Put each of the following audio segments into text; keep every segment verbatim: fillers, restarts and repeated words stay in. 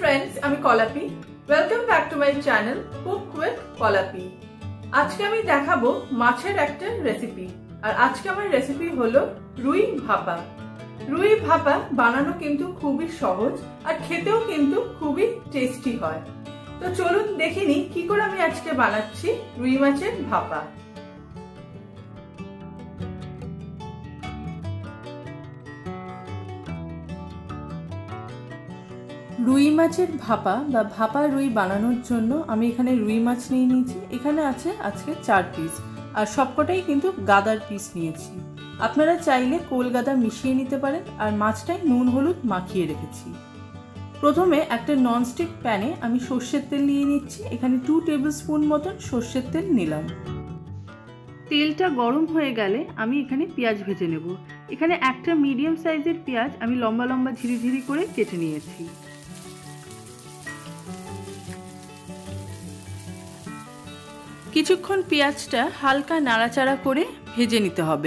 Friends, আমি Kalapi. Welcome back to my channel cook with Kalapi. আজকে আমি দেখাবো মাছের একটা রেসিপি। আর আজকে আমার রেসিপি হলো রুই ভাপা। রুই ভাপা বানানো কিন্তু খুবই সহজ আর খেতেও কিন্তু খুবই টেস্টি হয়। তো চলুন দেখে নিই কি করে আমি আজকে বানাচ্ছি রুই মাছের ভাপা। রুই মাছের ভাপা বা ভাপা রুই বানানোর জন্য আমি এখানে রুই মাছ নিয়ে নিয়েছি। এখানে আছে আজকে চার পিস, আর সবকটাই কিন্তু গাদার পিস নিয়েছি। আপনারা চাইলে কোল গাদা মিশিয়ে নিতে পারেন। আর মাছটায় নুন হলুদ মাখিয়ে রেখেছি। প্রথমে একটা ননস্টিক প্যানে আমি সর্ষের তেল নিয়ে নিচ্ছি। এখানে টু টেবিল স্পুন মতন সর্ষের তেল নিলাম। তেলটা গরম হয়ে গেলে আমি এখানে পেঁয়াজ ভেজে নেব। এখানে একটা মিডিয়াম সাইজের পেঁয়াজ আমি লম্বা লম্বা ঝিরি ঝিরি করে কেটে নিয়েছি। কিছুক্ষণ পেঁয়াজটা হালকা নাড়াচাড়া করে ভেজে নিতে হবে।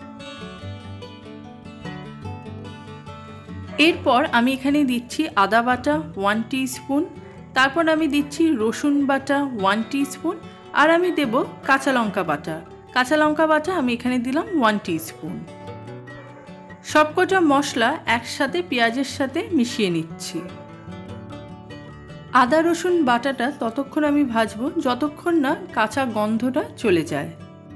এরপর আমি এখানে দিচ্ছি আদা বাটা ওয়ান টিস্পুন, তারপর আমি দিচ্ছি রসুন বাটা ওয়ান টিস্পুন, আর আমি দেব কাঁচা লঙ্কা বাটা। কাঁচা লঙ্কা বাটা আমি এখানে দিলাম ওয়ান টিস্পুন। সবকটা মশলা একসাথে পেঁয়াজের সাথে মিশিয়ে নিচ্ছি। আদা রসুন বাটাটা ততক্ষণ আমি ভাজবো যতক্ষণ না কাঁচা গন্ধটা চলে যায়।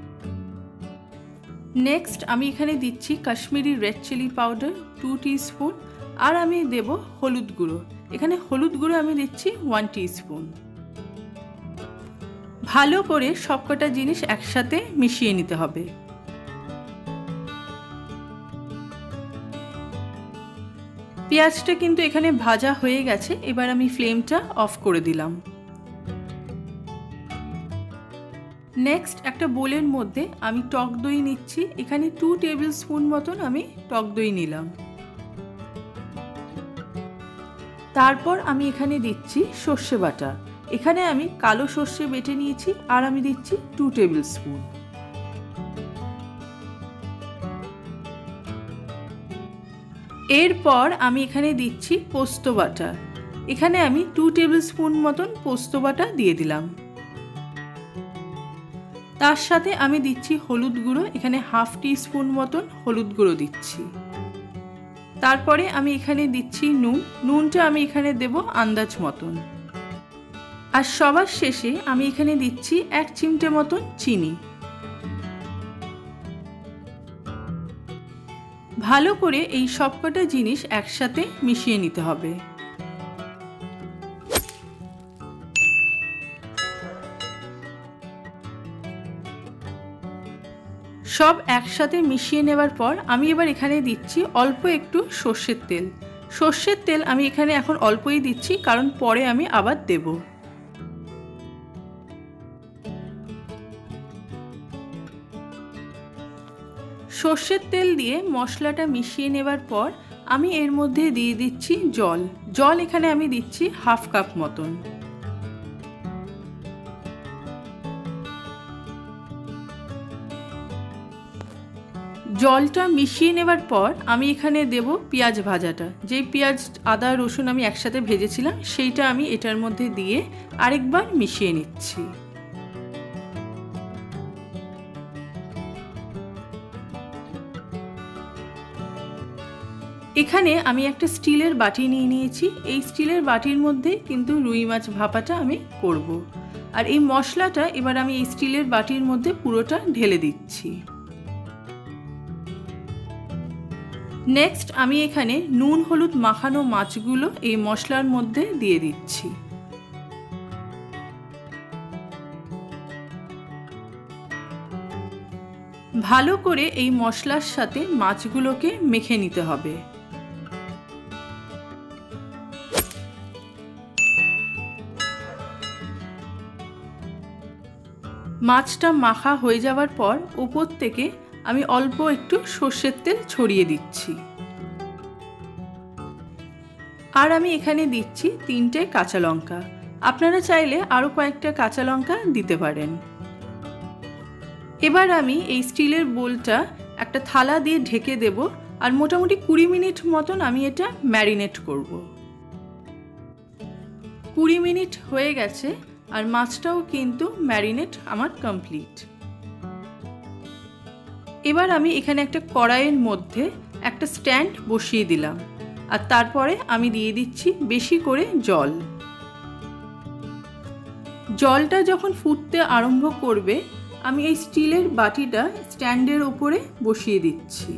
নেক্সট আমি এখানে দিচ্ছি Kashmiri red chilli powder two teaspoon, আর আমি দেব হলুদ গুঁড়ো। এখানে হলুদ গুঁড়ো আমি দিচ্ছি ওয়ান টিস্পুন। ভালো করে সবকটা জিনিস একসাথে মিশিয়ে নিতে হবে। পেঁয়াজটা কিন্তু এখানে ভাজা হয়ে গেছে। এবার আমি ফ্লেমটা অফ করে দিলাম। নেক্সট একটা বোলের মধ্যে আমি টক দই নিচ্ছি। এখানে টু টেবিল স্পুন মতন আমি টক দই নিলাম। তারপর আমি এখানে দিচ্ছি সর্ষে বাটা। এখানে আমি কালো সর্ষে বেটে নিয়েছি, আর আমি দিচ্ছি টু টেবিল স্পুন। এরপর আমি এখানে দিচ্ছি পোস্ত বাটা। এখানে আমি টু টেবিল স্পুন মতন পোস্ত বাটা দিয়ে দিলাম। তার সাথে আমি দিচ্ছি হলুদ গুঁড়ো। এখানে হাফ টি স্পুন মতন হলুদ গুঁড়ো দিচ্ছি। তারপরে আমি এখানে দিচ্ছি নুন। নুনটা আমি এখানে দেব আন্দাজ মতন। আর সবার শেষে আমি এখানে দিচ্ছি এক চিমটে মতন চিনি। ভালো করে এই সবকটা জিনিস একসাথে মিশিয়ে নিতে হবে। সব একসাথে মিশিয়ে নেবার পর আমি এবার এখানে দিচ্ছি অল্প একটু সর্ষের তেল। সর্ষের তেল আমি এখানে এখন অল্পই দিচ্ছি, কারণ পরে আমি আবার দেব। সর্ষের তেল দিয়ে মশলাটা মিশিয়ে নেবার পর আমি এর মধ্যে দিয়ে দিচ্ছি জল। জল এখানে আমি দিচ্ছি হাফ কাপ মতন। জলটা মিশিয়ে নেবার পর আমি এখানে দেব পেঁয়াজ ভাজাটা। যেই পেঁয়াজ আদা রসুন আমি একসাথে ভেজেছিলাম সেইটা আমি এটার মধ্যে দিয়ে আরেকবার মিশিয়ে নিচ্ছি। এখানে আমি একটা স্টিলের বাটি নিয়ে নিয়েছি। এই স্টিলের বাটির মধ্যে কিন্তু রুই মাছ ভাপাটা আমি করব। আর এই মশলাটা এবার আমি এই স্টিলের বাটির মধ্যে পুরোটা ঢেলে দিচ্ছি। নেক্সট আমি এখানে নুন হলুদ মাখানো মাছগুলো এই মশলার মধ্যে দিয়ে দিচ্ছি। ভালো করে এই মশলার সাথে মাছগুলোকে মেখে নিতে হবে। মাছটা মাখা হয়ে যাওয়ার পর উপর থেকে আমি অল্প একটু সর্ষের তেল ছড়িয়ে দিচ্ছি। আর আমি এখানে দিচ্ছি তিনটে কাঁচা লঙ্কা। আপনারা চাইলে আরও কয়েকটা কাঁচা লঙ্কা দিতে পারেন। এবার আমি এই স্টিলের বোলটা একটা থালা দিয়ে ঢেকে দেব, আর মোটামুটি কুড়ি মিনিট মতন আমি এটা ম্যারিনেট করব। কুড়ি মিনিট হয়ে গেছে আর মাছটাও কিন্তু ম্যারিনেট আমার কমপ্লিট। এবার আমি এখানে একটা কড়াইয়ের মধ্যে একটা স্ট্যান্ড বসিয়ে দিলাম আর তারপরে আমি দিয়ে দিচ্ছি বেশি করে জল। জলটা যখন ফুটতে আরম্ভ করবে আমি এই স্টিলের বাটিটা স্ট্যান্ডের ওপরে বসিয়ে দিচ্ছি।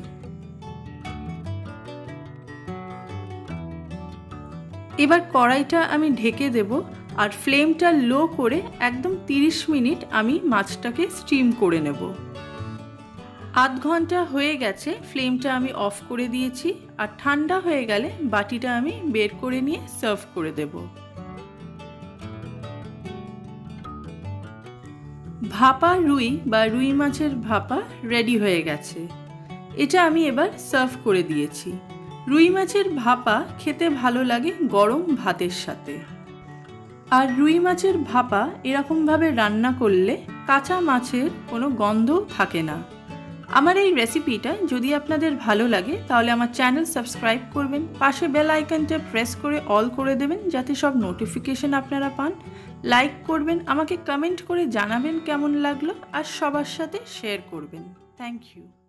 এবার কড়াইটা আমি ঢেকে দেব আর ফ্লেমটা লো করে একদম তিরিশ মিনিট আমি মাছটাকে স্টিম করে নেব। আধ ঘন্টা হয়ে গেছে, ফ্লেমটা আমি অফ করে দিয়েছি আর ঠান্ডা হয়ে গেলে বাটিটা আমি বের করে নিয়ে সার্ভ করে দেব। ভাপা রুই বা রুই মাছের ভাপা রেডি হয়ে গেছে। এটা আমি এবার সার্ভ করে দিয়েছি। রুই মাছের ভাপা খেতে ভালো লাগে গরম ভাতের সাথে। আর রুই মাছের ভাপা এরকমভাবে রান্না করলে কাঁচা মাছের কোনো গন্ধ থাকে না। আমার এই রেসিপিটা যদি আপনাদের ভালো লাগে তাহলে আমার চ্যানেল সাবস্ক্রাইব করবেন, পাশে বেল আইকনটা প্রেস করে অল করে দেবেন যাতে সব নোটিফিকেশন আপনারা পান। লাইক করবেন, আমাকে কমেন্ট করে জানাবেন কেমন লাগলো আর সবার সাথে শেয়ার করবেন। Thank you.